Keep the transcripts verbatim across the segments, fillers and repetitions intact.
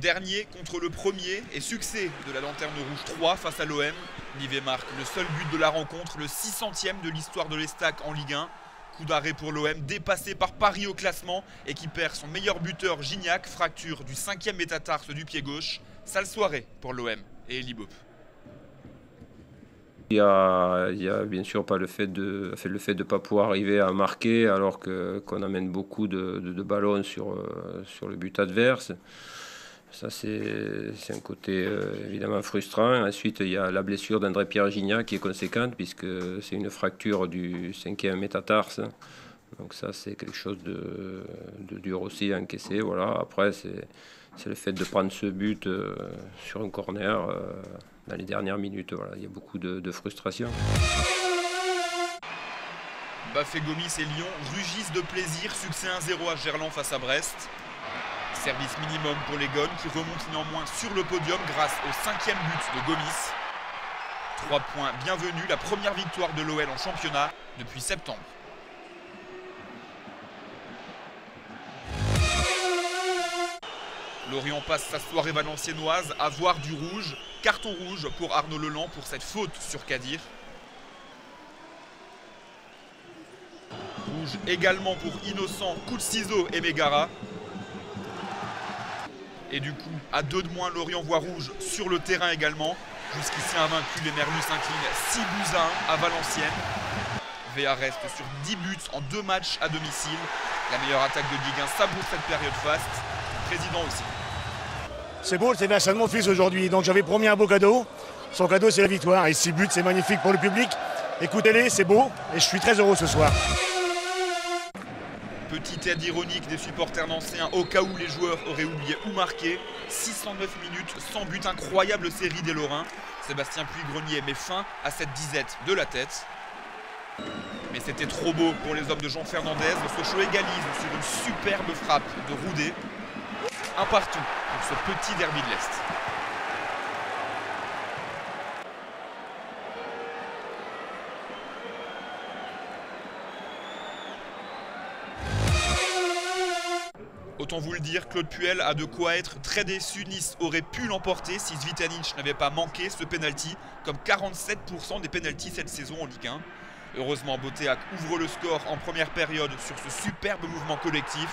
Dernier contre le premier et succès de la Lanterne Rouge trois face à l'O M. Nivet marque le seul but de la rencontre, le six centième de l'histoire de l'Estac en Ligue un. Coup d'arrêt pour l'O M, dépassé par Paris au classement et qui perd son meilleur buteur Gignac, fracture du cinquième métatarse du pied gauche. Sale soirée pour l'O M et Elie Bop. Il y a, il y a bien sûr pas le fait de le fait de pas pouvoir arriver à marquer alors que qu'on amène beaucoup de, de, de ballons sur, euh, sur le but adverse. Ça c'est un côté euh, évidemment frustrant. Ensuite il y a la blessure d'André-Pierre Gignac qui est conséquente puisque c'est une fracture du cinquième métatarse. Donc ça c'est quelque chose de, de dur aussi à encaisser. Voilà. Après c'est c'est le fait de prendre ce but euh, sur un corner euh, dans les dernières minutes. Voilà. Il y a beaucoup de, de frustration. Bafé Gomis et Lyon rugissent de plaisir. Succès un zéro à Gerland face à Brest. Service minimum pour les Gones qui remontent néanmoins sur le podium grâce au cinquième but de Gomis. Trois points bienvenus, la première victoire de l'O L en championnat depuis septembre. Lorient passe sa soirée valenciennoise à voir du rouge. Carton rouge pour Arnaud Leland pour cette faute sur Kadir. Rouge également pour Innocent, coup de ciseau et Mégara. Et du coup, à deux de moins, Lorient voit rouge sur le terrain également. Jusqu'ici invaincu, les Merlus s'inclinent six buts à un à Valenciennes. V A reste sur dix buts en deux matchs à domicile. La meilleure attaque de Ligue un savoure cette période faste. Président aussi. C'est beau, c'est Vincent de mon fils aujourd'hui, donc j'avais promis un beau cadeau. Son cadeau c'est la victoire et six buts c'est magnifique pour le public. Écoutez-les, c'est beau et je suis très heureux ce soir. Petite aide ironique des supporters nancéens au cas où les joueurs auraient oublié où marquer. six cent neuf minutes, sans but, incroyable série des Lorrains. Sébastien Puy-Grenier met fin à cette disette de la tête. Mais c'était trop beau pour les hommes de Jean Fernandez. Sochaux égalise sur une superbe frappe de Roudet. Un partout pour ce petit derby de l'Est. Autant vous le dire, Claude Puel a de quoi être très déçu. Nice aurait pu l'emporter si Zvitanic n'avait pas manqué ce penalty, comme quarante-sept pour cent des penaltys cette saison en Ligue un. Heureusement, Boteac ouvre le score en première période sur ce superbe mouvement collectif.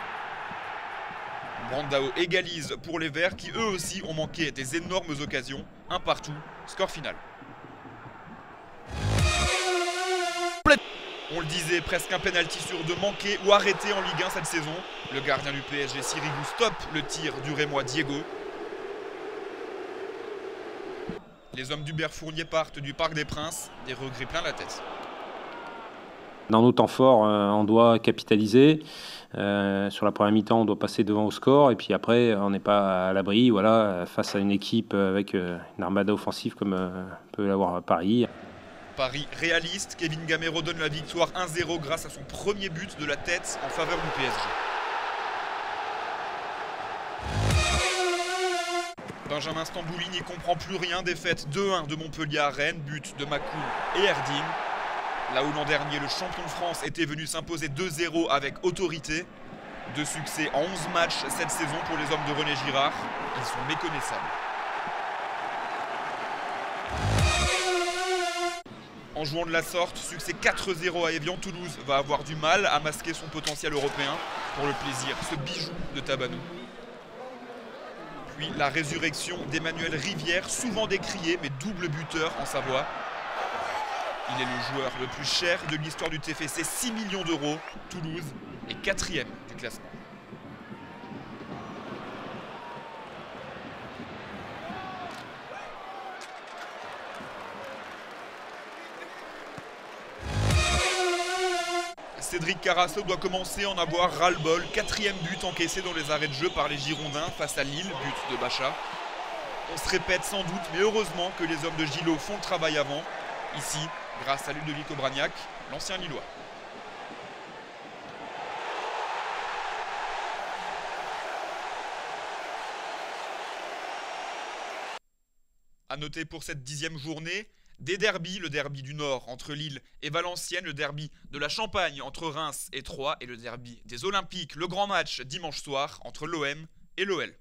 Brandao égalise pour les Verts qui eux aussi ont manqué des énormes occasions. Un partout, score final. On le disait, presque un penalty sur deux manqué ou arrêté en Ligue un cette saison. Le gardien du P S G, Sirigu, stoppe le tir du Rémois Diego. Les hommes d'Hubert Fournier partent du Parc des Princes, des regrets plein la tête. Dans nos temps forts, euh, on doit capitaliser. Euh, sur la première mi-temps, on doit passer devant au score. Et puis après, on n'est pas à l'abri voilà, face à une équipe avec euh, une armada offensive comme euh, peut l'avoir Paris. Paris réaliste, Kevin Gamero donne la victoire un zéro grâce à son premier but de la tête en faveur du P S G. Benjamin Stambouli n'y comprend plus rien, défaite deux un de Montpellier à Rennes, but de Makoun et Erding. Là où l'an dernier, le champion de France était venu s'imposer deux zéro avec autorité. Deux succès en onze matchs cette saison pour les hommes de René Girard. Ils sont méconnaissables. En jouant de la sorte, succès quatre zéro à Evian, Toulouse va avoir du mal à masquer son potentiel européen. Pour le plaisir, ce bijou de Tabanou. Puis la résurrection d'Emmanuel Rivière, souvent décrié mais double buteur en Savoie. Il est le joueur le plus cher de l'histoire du T F C, six millions d'euros. Toulouse est quatrième du classement. Cédric Carasso doit commencer à en avoir ras-le-bol. Quatrième but encaissé dans les arrêts de jeu par les Girondins face à Lille, but de Bacha. On se répète sans doute, mais heureusement que les hommes de Gillot font le travail avant. Ici, grâce à Ludovic Obraniak, l'ancien Lillois. A noter pour cette dixième journée, des derbys, le derby du Nord entre Lille et Valenciennes, le derby de la Champagne entre Reims et Troyes et le derby des Olympiques, le grand match dimanche soir entre l'O M et l'O L.